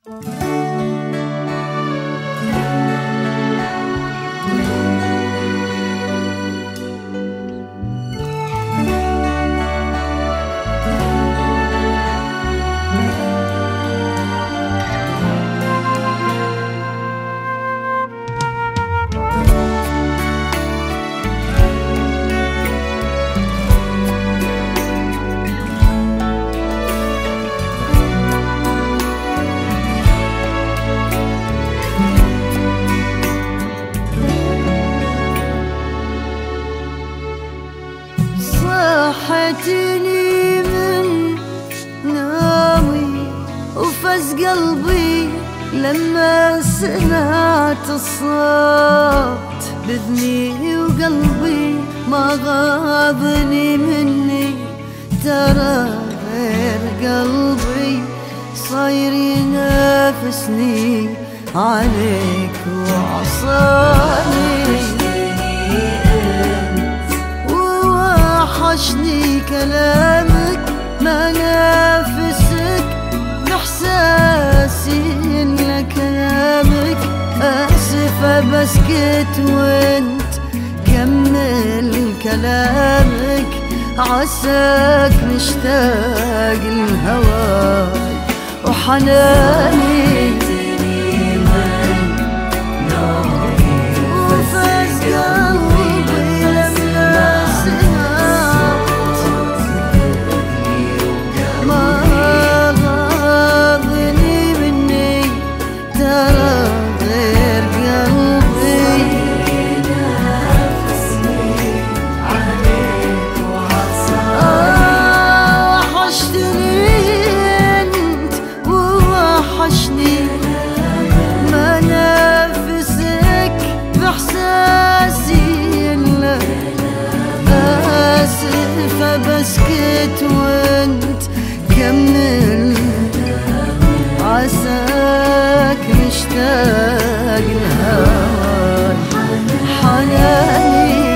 صحتني من نومي وفز قلبي لما سمعت الصوت بإذني، وقلبي ما غاضني مني، ترى غير قلبي صاير ينافسني عليك وعصاني. وحشني كلامك ما نافسك بإحساسي إن كلامك آسفة بسكت وانت كمل كلامك، عساك مشتاق لهواك وحناني. وفز قلبي لما سمعت ما غاضني مني، ترى غير قلبي وحشتني انت ووحشني ما نافسك بإحساسي إلا آسفة بسكت وانت كمل، عساك مشتاق لهواك حناني.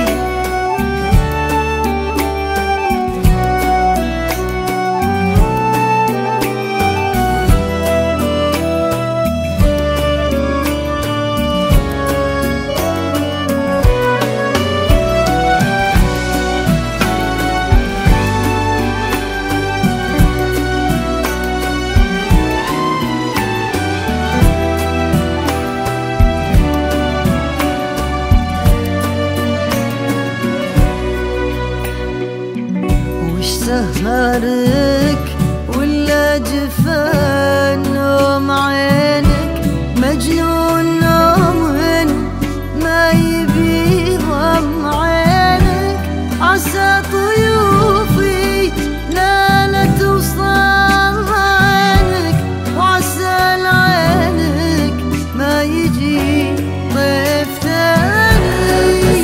سهرك ولا جفان نوم عينك، مجنون نوم ما يبي ضم عينك، عسى طيوفي لا توصل عينك، وعسى لعينك ما يجي ضيف ثاني.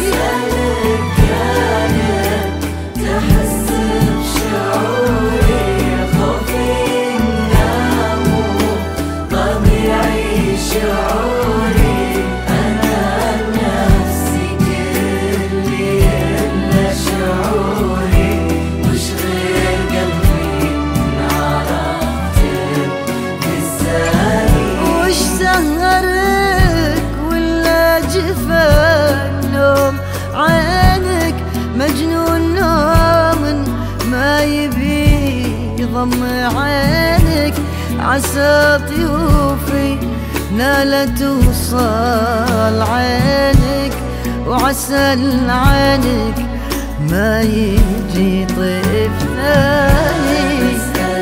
عينك مجنون نوم ما يبي يضم عينك، عسى طيوفي لا توصل عينك، وعسى لعينك ما يجي طيف ثاني.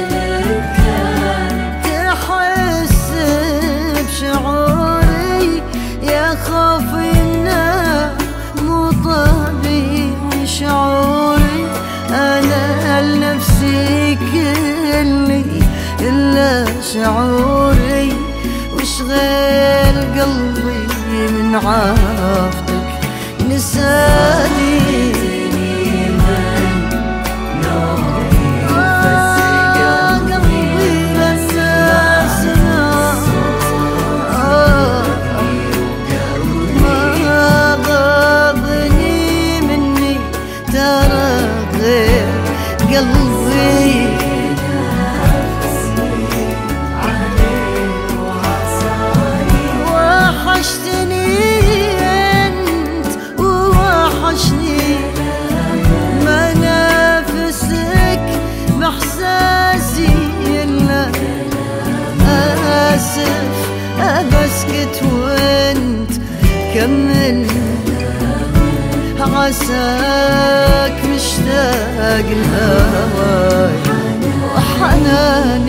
تحس بشعوري يا خوفي انه مو طبيعي شعوري، انا لنفسي كلي الا شعوري، وش غير قلبي من عافتك نساني. قلبي كمل عساك مشتاق لهواي وحناني